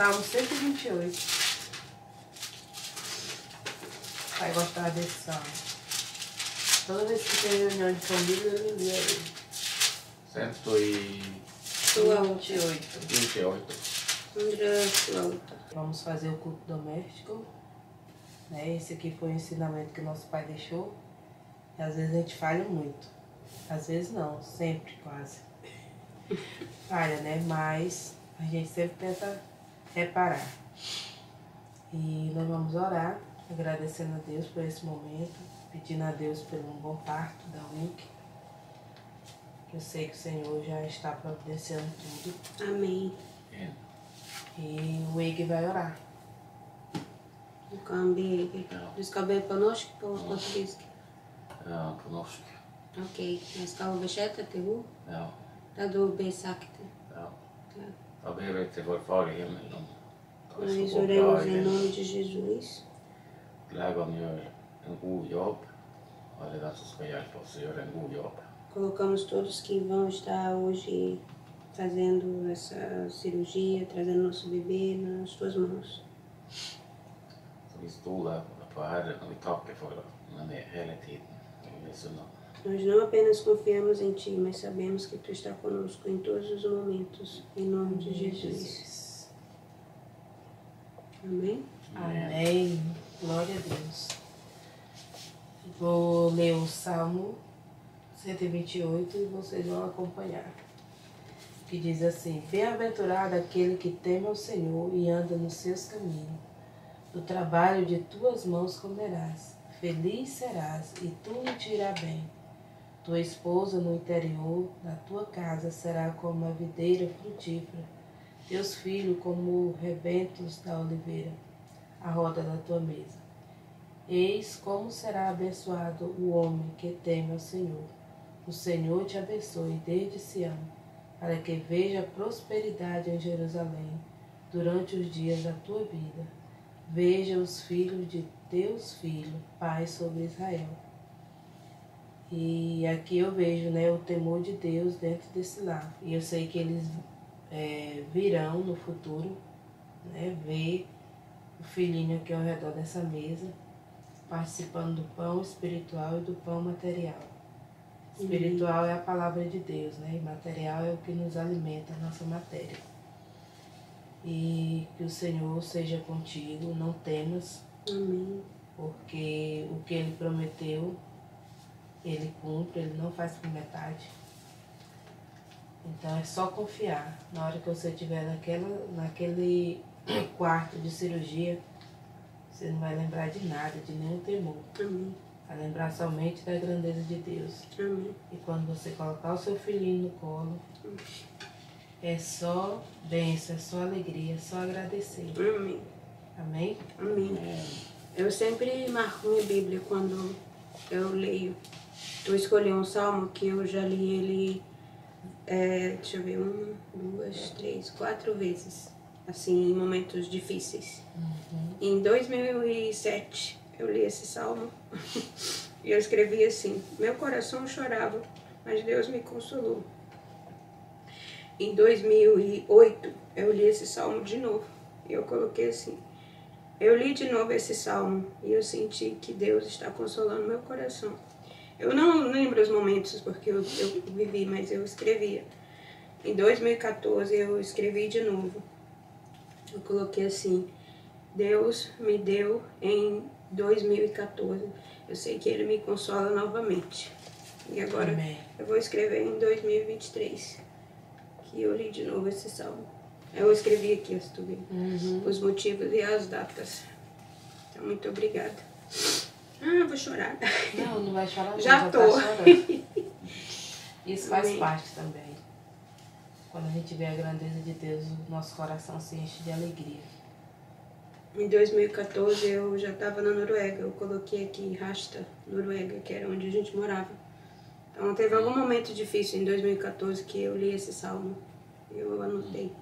Salmo 128. Vai gostar desse salmo. Toda vez que tem reunião de família, eu lia ele. 128. Vamos fazer o culto doméstico. Né? Esse aqui foi o ensinamento que nosso pai deixou. E às vezes a gente falha muito. Às vezes não, sempre quase. Falha, né? Mas a gente sempre tenta reparar. E nós vamos orar, agradecendo a Deus por esse momento, pedindo a Deus pelo bom parto da Wilke. Eu sei que o Senhor já está providenciando tudo. Amém. E o Eike vai orar. O câmbio. Du ska be på norsk på portugisisk. Ja, på norsk. Okej, jag ska översätta till ord. Ja. Där du ber sakta. Ja. Da ber vi till vår far i himmelen om at det Nós skal gå bra oramos i em det. nome de Jesus. Legene gjør en god jobb. Alle de som skal hjelpe oss, gjør en god jobb. Colocamos todos que vão estar hoje fazendo essa cirurgia, trazendo nosso bebê nas tuas mãos. Så vi stoler på Herren, og vi takker for at han er hele tiden i Jesu navn. Nós não apenas confiamos em Ti, mas sabemos que Tu está conosco em todos os momentos, em nome de Jesus. Amém? Amém. Glória a Deus. Vou ler o Salmo 128 e vocês vão acompanhar. Que diz assim: Bem-aventurado aquele que teme ao Senhor e anda nos seus caminhos. Do trabalho de tuas mãos comerás. Feliz serás e tudo te irá bem. Tua esposa no interior da tua casa será como a videira frutífera, teus filhos como rebentos da oliveira, à roda da tua mesa. Eis como será abençoado o homem que teme ao Senhor. O Senhor te abençoe desde Sião, para que veja prosperidade em Jerusalém durante os dias da tua vida. Veja os filhos de teus filhos, paz sobre Israel. E aqui eu vejo, né, o temor de Deus dentro desse lar. E eu sei que eles virão no futuro, né, ver o filhinho aqui ao redor dessa mesa, participando do pão espiritual e do pão material. Espiritual é a palavra de Deus, né, e material é o que nos alimenta, a nossa matéria. E que o Senhor seja contigo, não temas, Amém. porque o que Ele prometeu, Ele cumpre, Ele não faz por metade. Então é só confiar. Na hora que você estiver naquele quarto de cirurgia, você não vai lembrar de nada, de nenhum temor. Amém. Vai lembrar somente da grandeza de Deus. Amém. E quando você colocar o seu filhinho no colo, é só bênção, é só alegria, é só agradecer. Amém. Amém? Amém. Eu sempre marco minha Bíblia quando eu leio. Eu escolhi um salmo que eu já li ele, deixa eu ver, 1, 2, 3, 4 vezes, assim, em momentos difíceis. Em 2007 eu li esse salmo e eu escrevi assim: meu coração chorava, mas Deus me consolou. Em 2008 eu li esse salmo de novo e eu coloquei assim: eu li de novo esse salmo e eu senti que Deus está consolando meu coração. Eu não lembro os momentos porque eu vivi, mas eu escrevia. Em 2014 eu escrevi de novo. Eu coloquei assim: Deus me deu em 2014. Eu sei que Ele me consola novamente. E agora Amém. eu vou escrever em 2023. Que eu li de novo esse salmo. Eu escrevi aqui, se tu ver, os motivos e as datas. Então, muito obrigada. Ah, vou chorar. Não, não vai chorar não, Já tô. tá chorando. Isso faz Amém. parte também. Quando a gente vê a grandeza de Deus, o nosso coração se enche de alegria. Em 2014 eu já estava na Noruega. Eu coloquei aqui Rasta, Noruega, que era onde a gente morava. Então teve algum momento difícil em 2014 que eu li esse salmo. Eu anotei.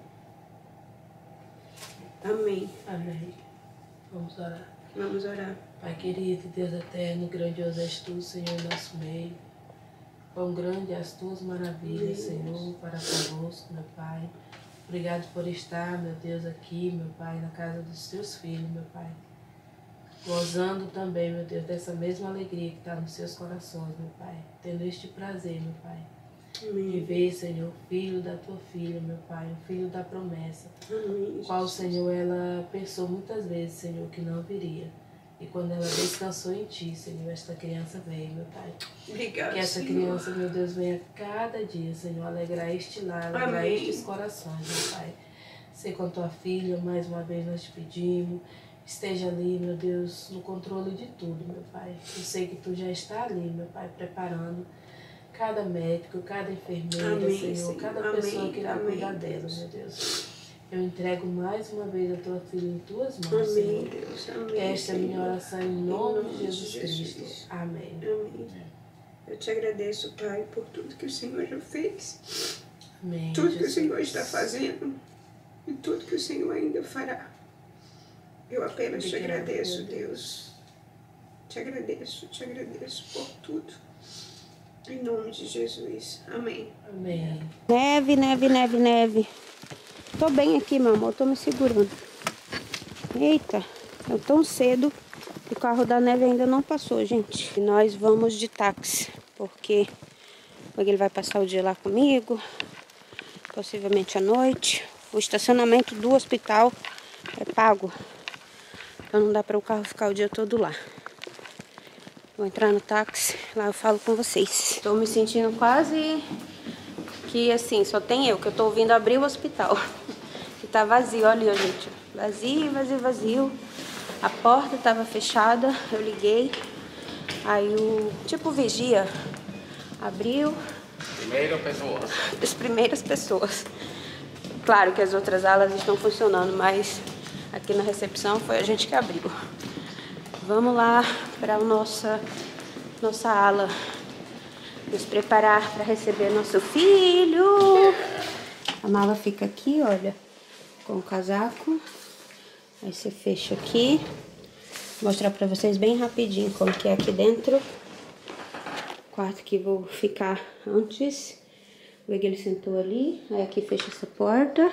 Amém. Amém. Vamos orar. Vamos orar. Pai querido, Deus eterno, grandioso és tu, Senhor, em nosso meio. Quão grande as tuas maravilhas, Senhor, para conosco, meu Pai. Obrigado por estar, meu Deus, aqui, meu Pai, na casa dos teus filhos, meu Pai. Gozando também, meu Deus, dessa mesma alegria que está nos seus corações, meu Pai. Tendo este prazer, meu Pai. Amém. De ver, Senhor, o filho da tua filha, meu Pai, o filho da promessa. Amém. Qual, Senhor, ela pensou muitas vezes, Senhor, que não viria. E quando ela descansou em Ti, Senhor, esta criança veio, meu Pai. Obrigada, Que essa criança, meu Deus, venha cada dia, Senhor, alegrar este lar, alegrar Amém. estes corações, meu Pai. Ser com a Tua filha, mais uma vez nós te pedimos. Esteja ali, meu Deus, no controle de tudo, meu Pai. Eu sei que Tu já está ali, meu Pai, preparando cada médico, cada enfermeira, Amém, Senhor, cada Senhor. pessoa Amém. que irá Amém, cuidar dela, Deus. meu Deus. Eu entrego mais uma vez a Tua filha em Tuas mãos, Amém, Senhor. Deus. Amém, Esta é a minha Senhor. oração em nome de Jesus Cristo. Amém. Amém. Eu te agradeço, Pai, por tudo que o Senhor já fez, Amém. tudo que o Jesus. Senhor está fazendo e tudo que o Senhor ainda fará. Eu apenas te Obrigada, agradeço, meu Deus. Te agradeço por tudo. Em nome de Jesus. Amém. Amém. Neve, neve, neve, neve. Tô bem aqui, meu amor. Tô me segurando. Eita, é tão cedo. O carro da neve ainda não passou, gente. E nós vamos de táxi, porque ele vai passar o dia lá comigo, possivelmente à noite. O estacionamento do hospital é pago, então não dá para o carro ficar o dia todo lá. Vou entrar no táxi, lá eu falo com vocês. Estou me sentindo quase que assim, só tem eu, que eu tô ouvindo abrir o hospital. Que tá vazio, olha ali, gente. Vazio, vazio, vazio. A porta tava fechada, eu liguei. Aí o tipo vigia abriu. Primeira pessoa. As primeiras pessoas. Claro que as outras alas estão funcionando, mas aqui na recepção foi a gente que abriu. Vamos lá para a nossa ala. Nos preparar para receber nosso filho. A mala fica aqui, olha, com o casaco. Aí você fecha aqui. Vou mostrar para vocês bem rapidinho como que é aqui dentro. Quarto que vou ficar antes. O Egg, ele sentou ali. Aí aqui fecha essa porta.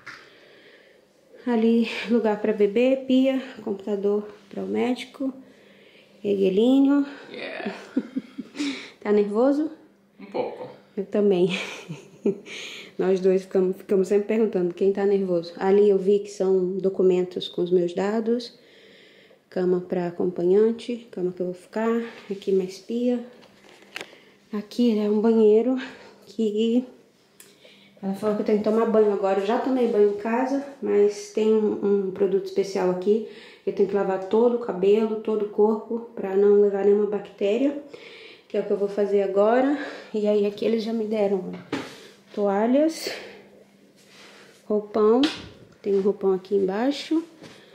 Ali lugar para beber, pia, computador para o médico. Eguelinho. Yeah. Tá nervoso? Um pouco. Eu também. Nós dois ficamos sempre perguntando quem tá nervoso. Ali eu vi que são documentos com os meus dados. Cama para acompanhante, cama que eu vou ficar. Aqui mais pia. Aqui é um banheiro que ela falou que eu tenho que tomar banho agora. Eu já tomei banho em casa, mas tem um produto especial aqui. Eu tenho que lavar todo o cabelo, todo o corpo, para não levar nenhuma bactéria. Que é o que eu vou fazer agora. E aí aqui eles já me deram toalhas, roupão. Tem um roupão aqui embaixo.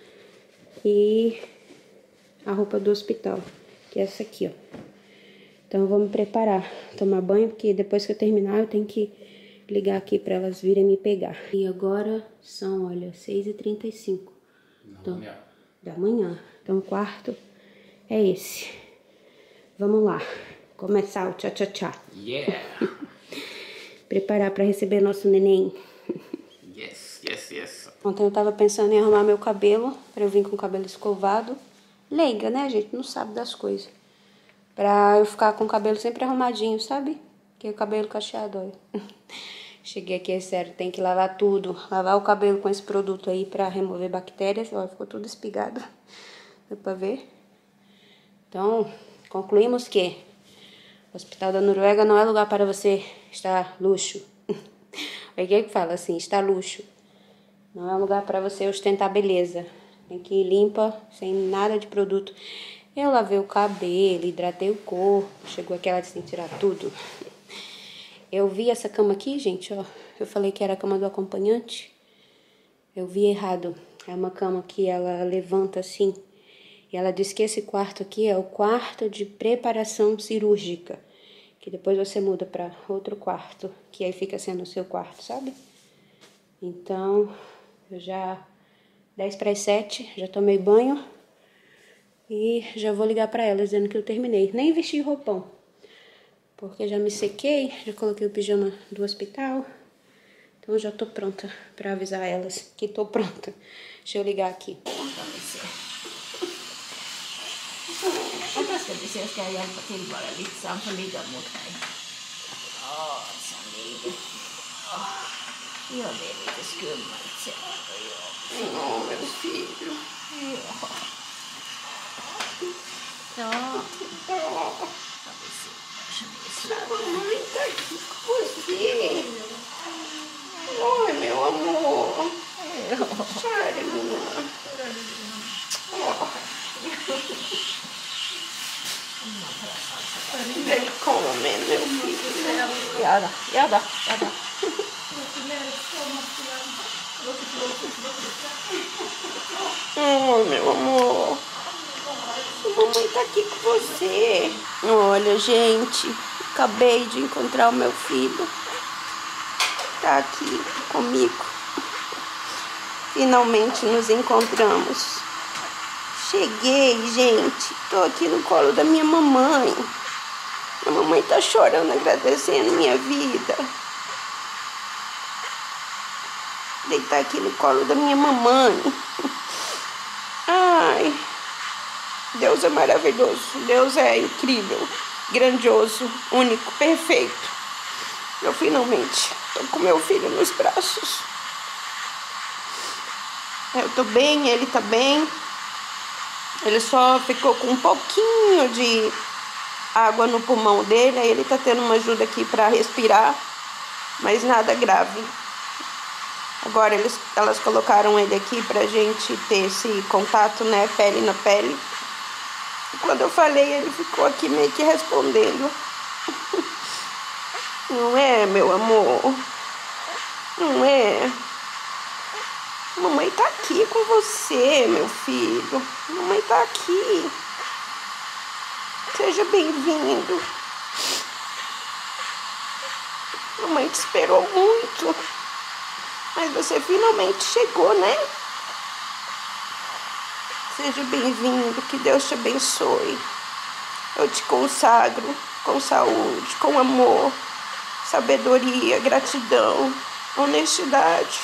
E a roupa do hospital, que é essa aqui, ó. Então eu vou me preparar, tomar banho, porque depois que eu terminar eu tenho que ligar aqui para elas virem me pegar. E agora são, olha, 6h35 então, da manhã. Então o quarto é esse. Vamos lá, começar o tchá-tchá-tchá. Yeah. Preparar para receber nosso neném. Yes, yes, yes. Ontem eu tava pensando em arrumar meu cabelo, para eu vir com o cabelo escovado. Leiga, né, gente? Não sabe das coisas. Pra eu ficar com o cabelo sempre arrumadinho, sabe? Que o cabelo cacheado, olha. Cheguei aqui, é sério, tem que lavar tudo. Lavar o cabelo com esse produto aí pra remover bactérias. Olha, ficou tudo espigado. Deu pra ver? Então, concluímos que o Hospital da Noruega não é lugar para você estar luxo. O que fala assim, estar luxo. Não é um lugar para você ostentar beleza. Tem que ir limpa, sem nada de produto. Eu lavei o cabelo, hidratei o corpo. Chegou aquela de tirar tudo. Eu vi essa cama aqui, gente, ó. Eu falei que era a cama do acompanhante. Eu vi errado. É uma cama que ela levanta assim. E ela diz que esse quarto aqui é o quarto de preparação cirúrgica. Que depois você muda para outro quarto. Que aí fica sendo o seu quarto, sabe? Então, eu já... 10h para as 7, já tomei banho. E já vou ligar pra ela dizendo que eu terminei. Nem vesti roupão. Porque já me sequei, já coloquei o pijama do hospital. Então eu já tô pronta pra avisar elas que tô pronta. Deixa eu ligar aqui. Tästäkin se ska jag hjälpa till bara lite så han får ligga mot mig. Så ligger. Ja, det är lite skummelt. Ja, men fint. Ja. Ska vi se så vi slarvar. Oi, meu amor. Välkommen, meu filho. Ja då. Oi, meu amor. Mamãe tá aqui com você. Olha, gente, acabei de encontrar o meu filho. Tá aqui comigo. Finalmente nos encontramos. Cheguei, gente. Tô aqui no colo da minha mamãe. A mamãe tá chorando, agradecendo minha vida. Deitar aqui no colo da minha mamãe. Ai, Deus é maravilhoso. Deus é incrível, grandioso, único, perfeito. Eu finalmente tô com meu filho nos braços. Eu tô bem, ele tá bem. Ele só ficou com um pouquinho de água no pulmão dele. Aí ele tá tendo uma ajuda aqui pra respirar, mas nada grave. Agora elas colocaram ele aqui pra gente ter esse contato, né, pele na pele. E quando eu falei, ele ficou aqui meio que respondendo. Não é, meu amor? Não é? Mamãe tá aqui com você, meu filho. Mamãe tá aqui. Seja bem-vindo. Mamãe te esperou muito. Mas você finalmente chegou, né? Seja bem-vindo, que Deus te abençoe. Eu te consagro com saúde, com amor, sabedoria, gratidão, honestidade.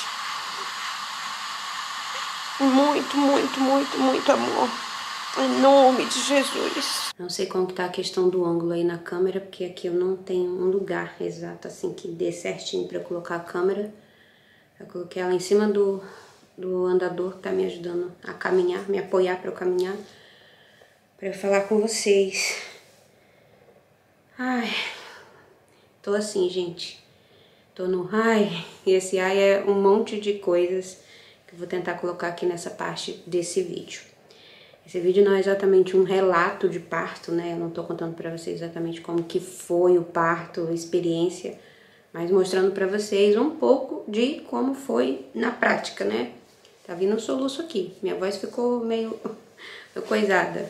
Muito, muito, muito, muito amor. Em nome de Jesus. Não sei como que tá a questão do ângulo aí na câmera, porque aqui eu não tenho um lugar exato assim que dê certinho pra eu colocar a câmera. Eu coloquei ela em cima do andador que tá me ajudando a caminhar, me apoiar pra eu caminhar, pra eu falar com vocês. Ai, tô assim, gente. Tô no ai, e esse ai é um monte de coisas que eu vou tentar colocar aqui nessa parte desse vídeo. Esse vídeo não é exatamente um relato de parto, né? Eu não tô contando pra vocês exatamente como que foi o parto, a experiência, mas mostrando pra vocês um pouco de como foi na prática, né? Tá vindo um soluço aqui. Minha voz ficou meio coisada.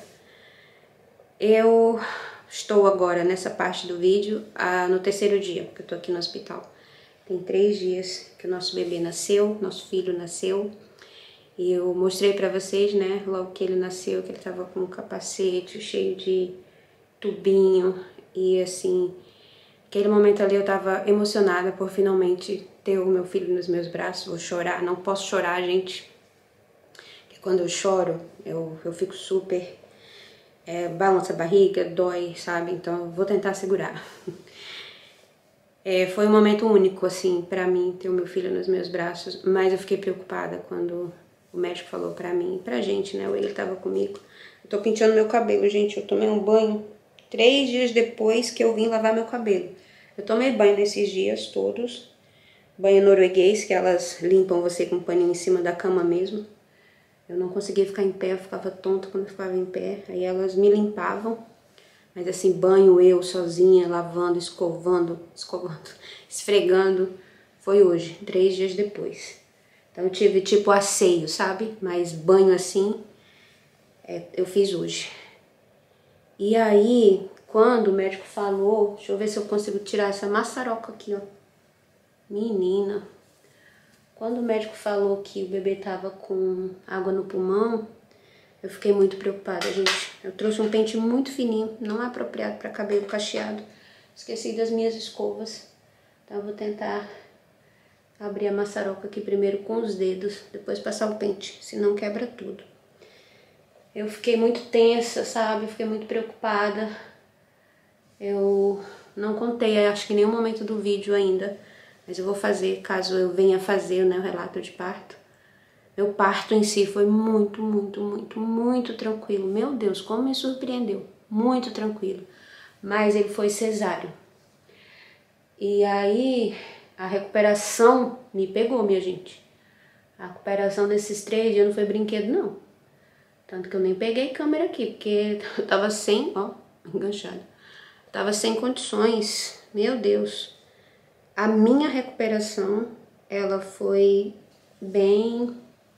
Eu estou agora nessa parte do vídeo no terceiro dia, porque eu tô aqui no hospital. Tem 3 dias que o nosso bebê nasceu, nosso filho nasceu. E eu mostrei pra vocês, né, logo que ele nasceu, que ele tava com um capacete cheio de tubinho. E assim, aquele momento ali eu tava emocionada por finalmente ter o meu filho nos meus braços. Vou chorar, não posso chorar, gente. Porque quando eu choro, eu fico super... balança a barriga, dói, sabe? Então eu vou tentar segurar. Foi um momento único, assim, pra mim, ter o meu filho nos meus braços. Mas eu fiquei preocupada quando o médico falou pra mim, pra gente, né? Ele tava comigo. Eu tô penteando meu cabelo, gente. Eu tomei um banho 3 dias depois que eu vim lavar meu cabelo. Eu tomei banho nesses dias todos. Banho norueguês, que elas limpam você com um paninho em cima da cama mesmo. Eu não conseguia ficar em pé, eu ficava tonta quando eu ficava em pé. Aí elas me limpavam. Mas assim, banho eu sozinha, lavando, escovando, esfregando. Foi hoje, 3 dias depois. Então eu tive tipo asseio, sabe? Mas banho assim, eu fiz hoje. E aí, quando o médico falou, deixa eu ver se eu consigo tirar essa maçaroca aqui, ó. Menina, quando o médico falou que o bebê tava com água no pulmão, eu fiquei muito preocupada, gente. Eu trouxe um pente muito fininho, não é apropriado para cabelo cacheado. Esqueci das minhas escovas, então eu vou tentar abrir a maçaroca aqui primeiro com os dedos, depois passar o pente, senão quebra tudo. Eu fiquei muito tensa, sabe? Fiquei muito preocupada. Eu não contei, acho que em nenhum momento do vídeo ainda, mas eu vou fazer, caso eu venha fazer, né, o relato de parto. Meu parto em si foi muito, muito, muito, muito tranquilo. Meu Deus, como me surpreendeu. Muito tranquilo. Mas ele foi cesáreo. E aí, a recuperação me pegou, minha gente. A recuperação desses 3 dias não foi brinquedo, não. Tanto que eu nem peguei câmera aqui, porque eu tava sem, ó, enganchada. Tava sem condições. Meu Deus. A minha recuperação, ela foi bem...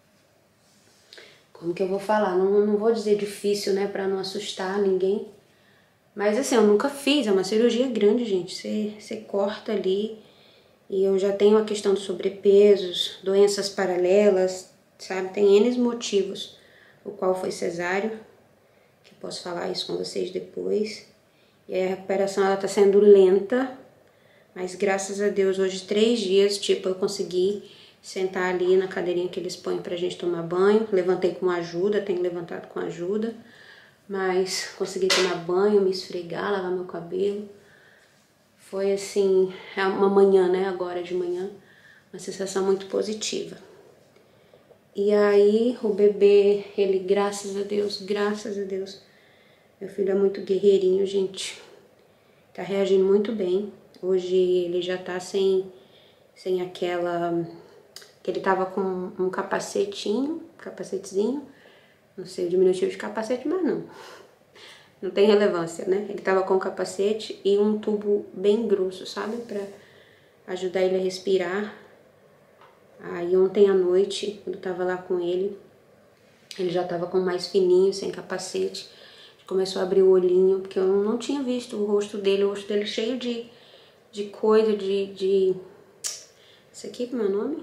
Como que eu vou falar? Não vou dizer difícil, né, pra não assustar ninguém. Mas assim, eu nunca fiz, é uma cirurgia grande, gente. Você corta ali, e eu já tenho a questão dos sobrepesos, doenças paralelas, sabe? Tem N motivos, o qual foi cesáreo, que eu posso falar isso com vocês depois. E aí a recuperação, ela tá sendo lenta, mas graças a Deus, hoje 3 dias, tipo, eu consegui sentar ali na cadeirinha que eles põem pra gente tomar banho. Levantei com ajuda, tenho levantado com ajuda. Mas consegui tomar banho, me esfregar, lavar meu cabelo. Foi assim, uma manhã, né, agora de manhã. Uma sensação muito positiva. E aí o bebê, ele, graças a Deus, meu filho é muito guerreirinho, gente. Tá reagindo muito bem. Hoje ele já tá sem aquela... que ele tava com um capacetezinho, não sei o diminutivo de capacete, mas não tem relevância, né? Ele tava com um capacete e um tubo bem grosso, sabe? Pra ajudar ele a respirar. Aí ontem à noite, quando eu tava lá com ele já tava com mais fininho, sem capacete. Começou a abrir o olhinho, porque eu não tinha visto o rosto dele cheio de coisa, Isso aqui, como é o nome?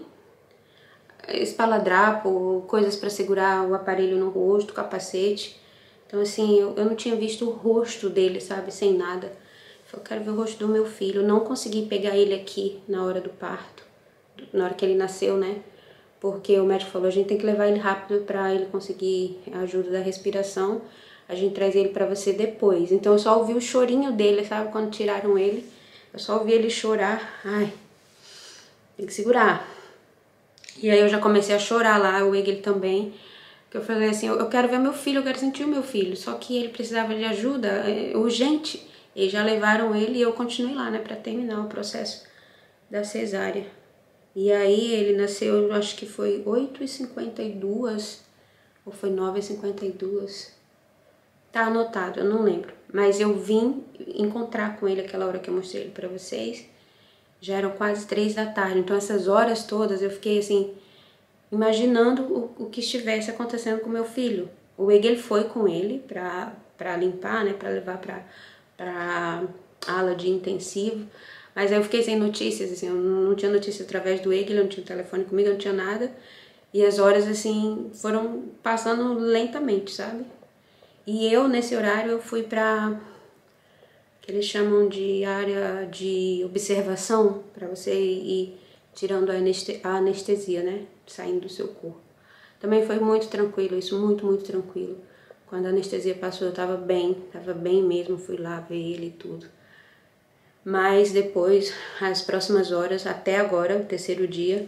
Espaladrapo, coisas para segurar o aparelho no rosto, capacete. Então assim, eu não tinha visto o rosto dele, sabe, sem nada. Eu quero ver o rosto do meu filho. Eu não consegui pegar ele aqui na hora do parto, na hora que ele nasceu, né? Porque o médico falou, a gente tem que levar ele rápido para ele conseguir a ajuda da respiração. A gente traz ele para você depois. Então eu só ouvi o chorinho dele, sabe, quando tiraram ele. Eu só ouvi ele chorar. Ai, tem que segurar. E aí eu já comecei a chorar lá, o Egel também. Que eu falei assim, eu quero ver meu filho, eu quero sentir o meu filho. Só que ele precisava de ajuda urgente. E já levaram ele e eu continuei lá, né, pra terminar o processo da cesárea. E aí ele nasceu, eu acho que foi 8h52 ou foi 9h52. Tá anotado, eu não lembro. Mas eu vim encontrar com ele aquela hora que eu mostrei ele pra vocês. Já eram quase 3 da tarde, então essas horas todas eu fiquei assim, imaginando o que estivesse acontecendo com meu filho. O Egel foi com ele pra limpar, né, pra levar pra ala de intensivo, mas aí eu fiquei sem notícias, assim, eu não tinha notícia através do Egel, eu não tinha telefone comigo, eu não tinha nada, e as horas, assim, foram passando lentamente, sabe? E eu, nesse horário, eu fui pra... que eles chamam de área de observação, para você ir tirando a anestesia, né? Saindo do seu corpo. Também foi muito tranquilo, isso, muito, muito tranquilo. Quando a anestesia passou, eu tava bem mesmo, fui lá ver ele e tudo. Mas depois, as próximas horas, até agora, o 3º dia,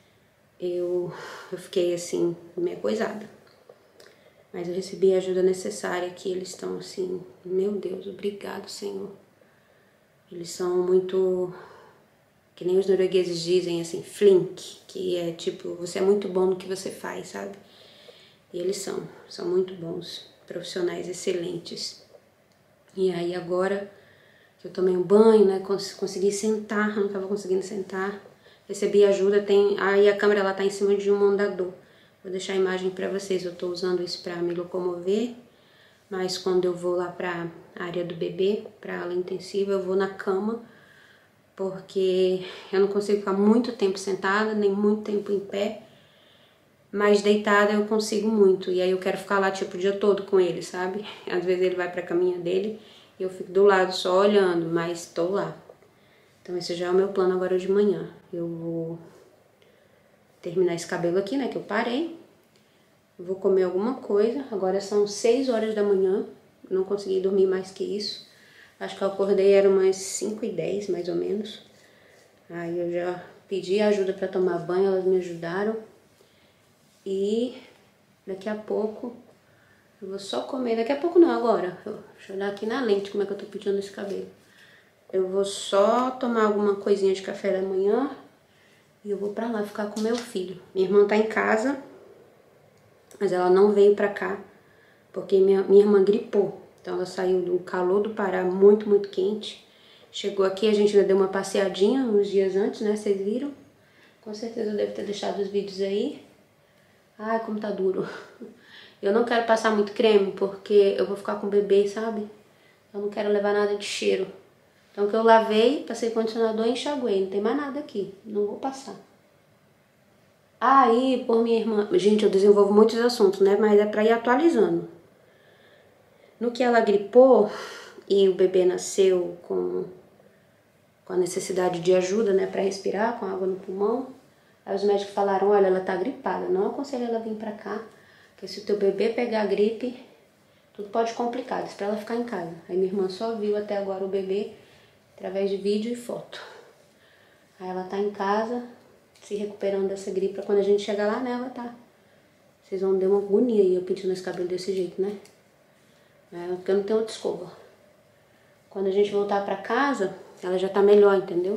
eu fiquei assim, meio coisada. Mas eu recebi a ajuda necessária, que eles estão assim, meu Deus, obrigado, Senhor. Eles são muito, que nem os noruegueses dizem, assim, flink, que é tipo, você é muito bom no que você faz, sabe? E eles são muito bons, profissionais excelentes. E aí agora que eu tomei um banho, né, consegui sentar, eu não tava conseguindo sentar, recebi ajuda, aí a câmera ela tá em cima de um andador. Vou deixar a imagem para vocês, eu tô usando isso para me locomover, mas quando eu vou lá pra área do bebê, pra ala intensiva, eu vou na cama, porque eu não consigo ficar muito tempo sentada, nem muito tempo em pé, mas deitada eu consigo muito, e aí eu quero ficar lá tipo o dia todo com ele, sabe? Às vezes ele vai pra caminha dele e eu fico do lado só olhando, mas tô lá. Então esse já é o meu plano agora de manhã. Eu vou terminar esse cabelo aqui, né, que eu parei. Vou comer alguma coisa. Agora são 6 horas da manhã. Não consegui dormir mais que isso. Acho que eu acordei, era umas 5h10, mais ou menos. Aí eu já pedi ajuda para tomar banho, elas me ajudaram. E daqui a pouco eu vou só comer. Daqui a pouco não, agora. Deixa eu olhar aqui na lente como é que eu tô pintando esse cabelo. Eu vou só tomar alguma coisinha de café da manhã e eu vou pra lá ficar com meu filho. Minha irmã tá em casa, mas ela não veio pra cá porque minha irmã gripou. Então ela saiu do calor do Pará, muito, muito quente. Chegou aqui, a gente ainda deu uma passeadinha uns dias antes, né? Vocês viram? Com certeza eu devo ter deixado os vídeos aí. Ai, como tá duro. Eu não quero passar muito creme, porque eu vou ficar com o bebê, sabe? Eu não quero levar nada de cheiro. Então que eu lavei, passei condicionador e enxaguei. Não tem mais nada aqui. Não vou passar. Aí, por minha irmã... Gente, eu desenvolvo muitos assuntos, né? Mas é pra ir atualizando. No que ela gripou e o bebê nasceu com a necessidade de ajuda, né, para respirar, com água no pulmão, aí os médicos falaram, olha, ela tá gripada, não aconselho ela vir pra cá, porque se o teu bebê pegar gripe, tudo pode complicar, diz pra ela ficar em casa. Aí minha irmã só viu até agora o bebê através de vídeo e foto. Aí ela tá em casa, se recuperando dessa gripe, pra quando a gente chegar lá, né, ela tá. Vocês vão dar uma agonia aí, eu pintando esse cabelo desse jeito, né? Porque eu não tenho outra escova. Quando a gente voltar pra casa, ela já tá melhor, entendeu?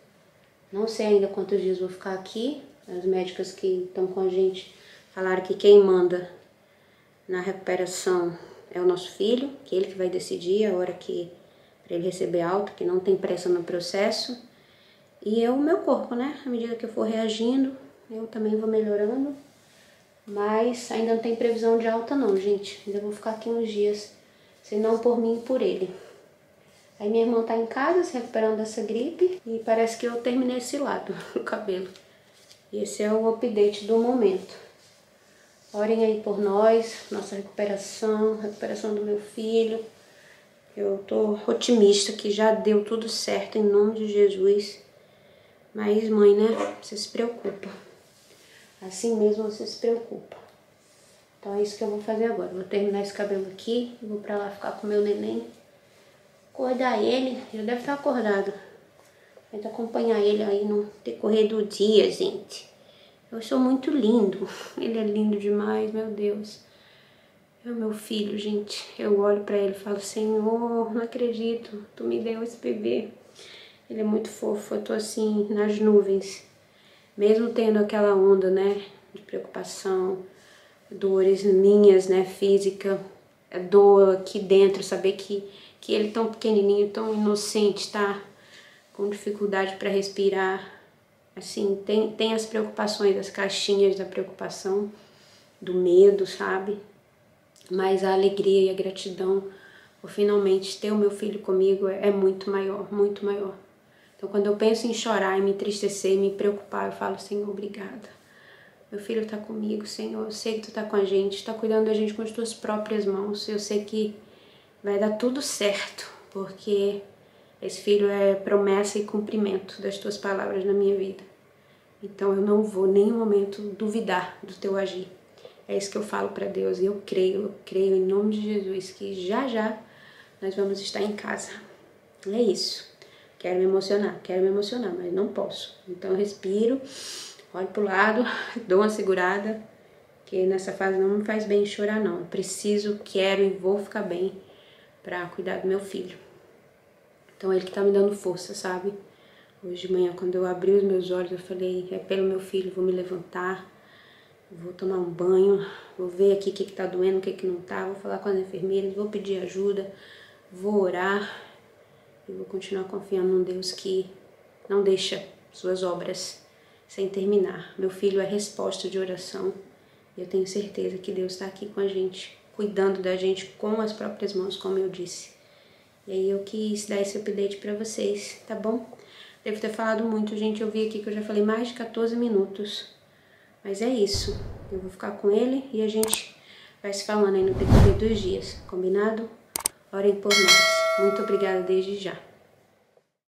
Não sei ainda quantos dias vou ficar aqui. As médicas que estão com a gente falaram que quem manda na recuperação é o nosso filho, que ele que vai decidir a hora que pra ele receber alta, que não tem pressa no processo. E o meu corpo, né? À medida que eu for reagindo, eu também vou melhorando. Mas ainda não tem previsão de alta não, gente. Ainda vou ficar aqui uns dias, se não por mim, por ele. Aí minha irmã tá em casa se recuperando dessa gripe e parece que eu terminei esse lado do cabelo. E esse é o update do momento. Orem aí por nós, nossa recuperação do meu filho. Eu tô otimista que já deu tudo certo em nome de Jesus. Mas mãe, né, você se preocupa. Assim mesmo você se preocupa. Então é isso que eu vou fazer agora. Vou terminar esse cabelo aqui e vou pra lá ficar com o meu neném. Acordar ele, já deve estar acordado. Tenta acompanhar ele aí no decorrer do dia, gente. Eu sou muito lindo. Ele é lindo demais, meu Deus. É o meu filho, gente. Eu olho pra ele e falo, Senhor, não acredito. Tu me deu esse bebê. Ele é muito fofo. Eu tô assim, nas nuvens. Mesmo tendo aquela onda, né, de preocupação, dores minhas, né, física, dor aqui dentro, saber que ele tão pequenininho, tão inocente, tá com dificuldade para respirar. Assim, tem as preocupações, as caixinhas da preocupação, do medo, sabe? Mas a alegria e a gratidão por finalmente ter o meu filho comigo é muito maior, muito maior. Então, quando eu penso em chorar, em me entristecer, em me preocupar, eu falo, Senhor, obrigada. Meu filho tá comigo, Senhor. Eu sei que tu tá com a gente, tá cuidando da gente com as tuas próprias mãos. Eu sei que vai dar tudo certo, porque esse filho é promessa e cumprimento das tuas palavras na minha vida. Então, eu não vou em nenhum momento duvidar do teu agir. É isso que eu falo para Deus e eu creio em nome de Jesus que já já nós vamos estar em casa. É isso. Quero me emocionar, mas não posso. Então eu respiro, olho pro lado, dou uma segurada, que nessa fase não me faz bem chorar não. Eu preciso, quero e vou ficar bem pra cuidar do meu filho. Então ele que tá me dando força, sabe? Hoje de manhã, quando eu abri os meus olhos, eu falei, é pelo meu filho, vou me levantar, vou tomar um banho, vou ver aqui o que tá doendo, o que não tá, vou falar com as enfermeiras, vou pedir ajuda, vou orar. Eu vou continuar confiando num Deus que não deixa suas obras sem terminar. Meu filho é resposta de oração. E eu tenho certeza que Deus está aqui com a gente, cuidando da gente com as próprias mãos, como eu disse. E aí eu quis dar esse update pra vocês, tá bom? Devo ter falado muito, gente. Eu vi aqui que eu já falei mais de 14 minutos. Mas é isso. Eu vou ficar com ele e a gente vai se falando aí no decorrer dos dias. Combinado? Orem por nós. Muito obrigada desde já.